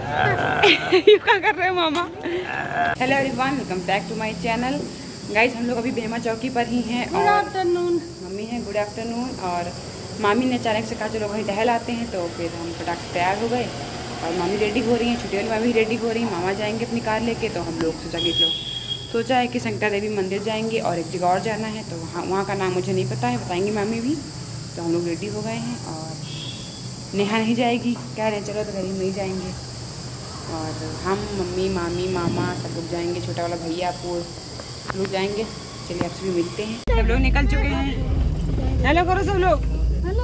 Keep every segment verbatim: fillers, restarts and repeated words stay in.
ये क्या कर रहे हो मामा? Hello everyone, welcome back to my channel. Guys, हम लोग अभी बेमा चौकी पर ही हैं। Good afternoon. मम्मी है, गुड आफ्टरनून। और मामी ने अचानक से कहा चलो वहीं टहल आते हैं, तो फिर हम फटाक से तैयार हो गए और मामी रेडी हो रही हैं, छुट्टी वाली मामी रेडी हो रही हैं। मामा जाएंगे अपनी कार लेके, तो हम लोग सोचा कि लोग सोचा है कि शंकर देवी मंदिर जाएंगे और एक जगह और जाना है, तो वहाँ वहाँ का नाम मुझे नहीं पता है, बताएंगी मामी भी। तो हम लोग रेडी हो गए हैं और नेहा नहीं जाएगी, कह रहे हैं चलो तो कहीं नहीं जाएंगे। और हम मम्मी मामी मामा सब लोग जाएंगे, छोटा वाला भैया आपको लोग जाएंगे। चलिए आपसे भी मिलते हैं। सब लोग निकल चुके हैं। हेलो करो सब लोग। हेलो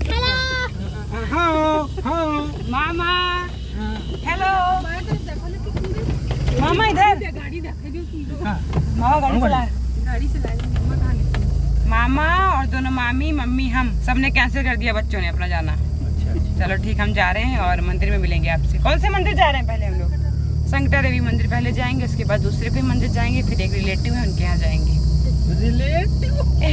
मामा। हेलो मामा, इधर मामा गाड़ी चला गाड़ी चला मामा और दोनों मामी मम्मी हम सब ने कैंसिल कर दिया, बच्चों ने अपना जाना। चलो ठीक, हम जा रहे हैं और मंदिर में मिलेंगे आपसे। कौन से मंदिर जा रहे हैं? पहले हम लोग शंकर देवी मंदिर पहले जाएंगे, उसके बाद दूसरे कोई मंदिर जाएंगे, फिर एक रिलेटिव है उनके यहाँ जाएंगे। रिलेटिव?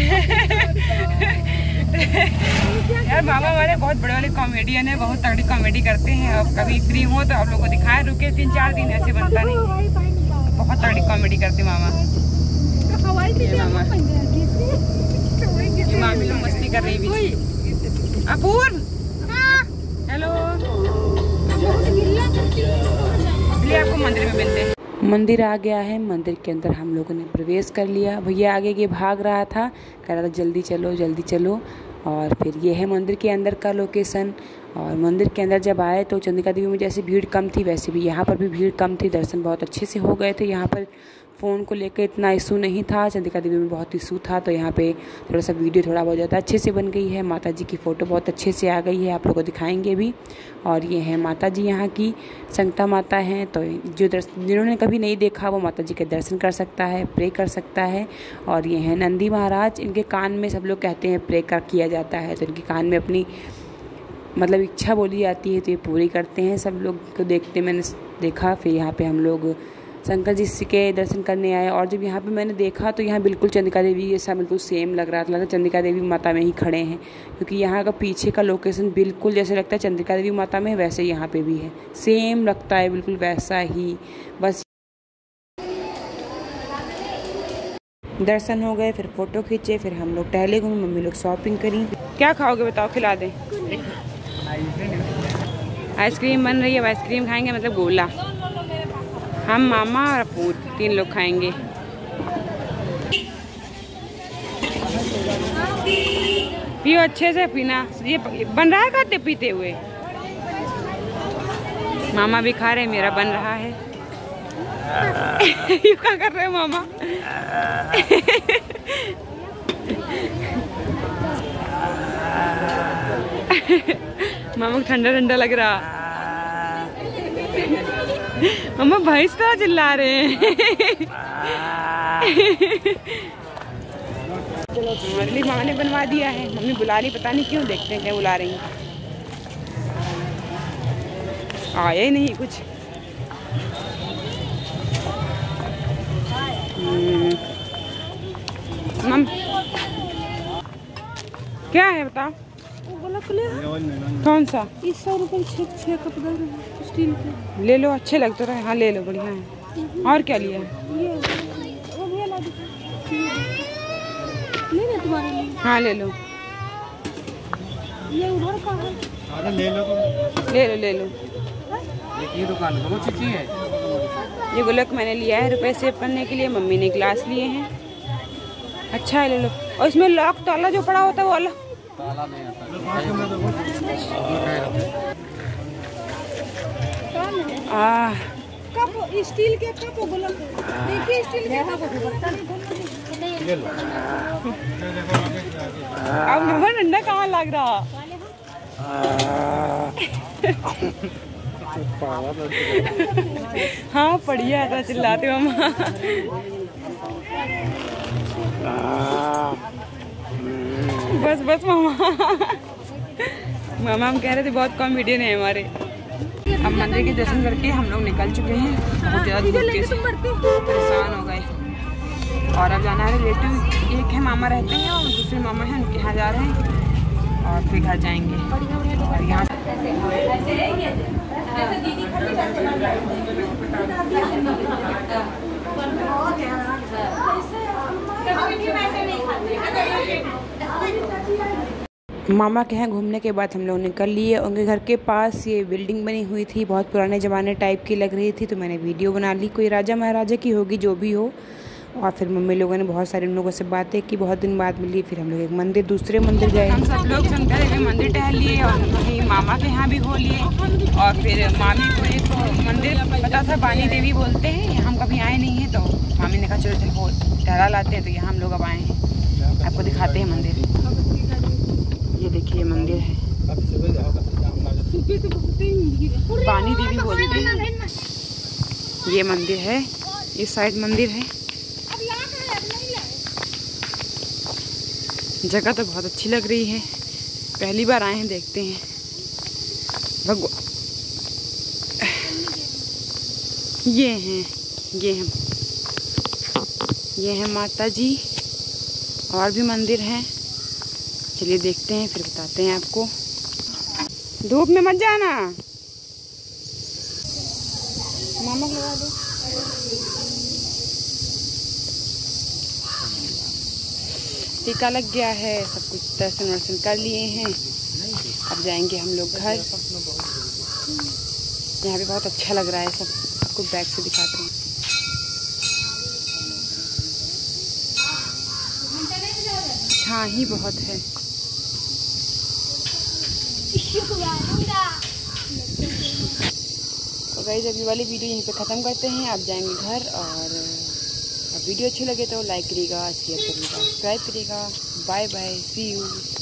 यार मामा हमारे बहुत बड़े वाले कॉमेडियन है, बहुत तगड़ी कॉमेडी करते हैं। अब कभी फ्री हो तो आप लोग को दिखाए, रुके तीन चार दिन, ऐसे बनता नहीं। बहुत तगड़ी कॉमेडी करते मामा। मामी लोग मस्ती कर रही भी। अपूर्व, हेलो, चलिए आपको मंदिर में मिलते हैं। मंदिर आ गया है, मंदिर के अंदर हम लोगों ने प्रवेश कर लिया। भैया आगे के भाग रहा था, कह रहा था जल्दी चलो जल्दी चलो। और फिर ये है मंदिर के अंदर का लोकेशन। और मंदिर के अंदर जब आए तो चंद्रिका देवी में जैसे भीड़ कम थी, वैसे भी यहाँ पर भी भीड़ कम थी। दर्शन बहुत अच्छे से हो गए थे। यहाँ पर फ़ोन को लेकर इतना इशू नहीं था, चंद्रिका देवी में बहुत इशू था, तो यहाँ पे थोड़ा सा वीडियो थोड़ा बहुत ज़्यादा अच्छे से बन गई है। माता जी की फ़ोटो बहुत अच्छे से आ गई है, आप लोगों को दिखाएंगे भी। और ये है माता जी यहाँ की, संगता माता हैं। तो जो दर्शन जिन्होंने कभी नहीं देखा वो माता जी के दर्शन कर सकता है, प्रे कर सकता है। और ये हैं नंदी महाराज, इनके कान में सब लोग कहते हैं प्रे कर किया जाता है, तो इनके कान में अपनी मतलब इच्छा बोली जाती है, तो ये पूरी करते हैं। सब लोग को देखते मैंने देखा। फिर यहाँ पे हम लोग शंकर जी के दर्शन करने आए। और जब यहाँ पे मैंने देखा तो यहाँ बिल्कुल चंद्रिका देवी जैसा बिल्कुल सेम लग रहा था, लगा चंद्रिका देवी माता में ही खड़े हैं, क्योंकि यहाँ का पीछे का लोकेशन बिल्कुल जैसे लगता है चंद्रिका देवी माता में, वैसे यहाँ पे भी है, सेम लगता है बिल्कुल वैसा ही। बस दर्शन हो गए, फिर फ़ोटो खींचे, फिर हम लोग टहले घूमे, मम्मी लोग शॉपिंग करी। क्या खाओगे बताओ, खिला दें? आइसक्रीम बन रही है, अब आइसक्रीम खाएंगे, मतलब गोला। हम मामा और अपूर तीन लोग खाएंगे। पियो अच्छे से पीना, ये बन रहा है खाते पीते हुए। मामा भी खा रहे, मेरा बन रहा है। ये क्या कर रहे हो मामा? मामा को ठंडा ठंडा लग रहा। मामा भैंस तो चिल्ला रहे हैं। चलो मामा ने बनवा दिया है, मम्मी बुला रही, पता नहीं क्यों, देखते हैं क्या बुला रही हैं। आया ही नहीं कुछ। मम क्या है बताओ? कौन सा? इस सौ रुपये छः छः कप स्टील के ले लो, अच्छे लगते रहे। हाँ ले लो, बढ़िया है। और क्या लिया? तुम्हारे लिए? हाँ ले लो, ये उधर का है। ले लो ले लो ले लो। ये दुकान बहुत अच्छी है। ये गुलक मैंने लिया है रुपए सेव करने के लिए, मम्मी ने गिलास लिए हैं। अच्छा है, ले लो। और इसमें लॉक ताला जो पड़ा होता है वो वाला ताला नहीं आता। आ कप स्टील के कप गुलक, देखिए स्टील के कप ले लो। अब मामा ठंडा कहाँ लग रहा? हाँ बढ़िया है, चिल्लाते हो मामा। बस बस मामा। मामा हम कह रहे थे बहुत कॉमेडियन है हमारे। अब मंदिर के दर्शन करके हम लोग निकल चुके हैं, बहुत ज़्यादा धूप के परेशान हो गए। और अब जाना है रिलेटिव, एक है मामा रहते हैं और दूसरे मामा हैं, उनके यहाँ जा रहे हैं और फिर घर जाएंगे। और यहाँ मामा के यहाँ घूमने के बाद हम लोग निकल लिए। उनके घर के पास ये बिल्डिंग बनी हुई थी, बहुत पुराने ज़माने टाइप की लग रही थी, तो मैंने वीडियो बना ली। कोई राजा महाराजा की होगी, जो भी हो। और फिर मम्मी लोगों ने बहुत सारे उन लोगों से बातें की, बहुत दिन बाद मिली। फिर हम लोग एक मंदिर, दूसरे मंदिर गए। हम सब लोग शंकर के मंदिर टहल लिए और वहीं मामा के यहाँ भी हो लिए। और फिर मामी को एक मंदिर पता था, बानी देवी बोलते हैं, हम कभी आए नहीं हैं, तो मामी ने कहा चलो चलो टहला लाते हैं। तो यहाँ हम लोग अब आए हैं, आपको दिखाते हैं मंदिर। ये देखिए ये मंदिर है, बानी देवी बोलते हैं। ये मंदिर है, इस साइड मंदिर है। जगह तो बहुत अच्छी लग रही है, पहली बार आए हैं, देखते हैं। भगवान ये हैं, ये हैं, ये हैं माता जी। और भी मंदिर हैं, चलिए देखते हैं, फिर बताते हैं आपको। धूप में मत जाना, मामा को लगा दो। टीका लग गया है, सब कुछ दर्शन वर्शन कर लिए हैं। अब जाएंगे हम लोग घर। यहाँ पे बहुत अच्छा लग रहा है सब, आपको बैक से दिखाते हैं। हाँ ही बहुत है। तो गाइस अभी वाली वीडियो यहीं पे ख़त्म करते हैं। आप जाएंगे घर, और वीडियो अच्छी लगे तो लाइक करिएगा, शेयर करिएगा, सब्सक्राइब करिएगा। Bye bye, see you.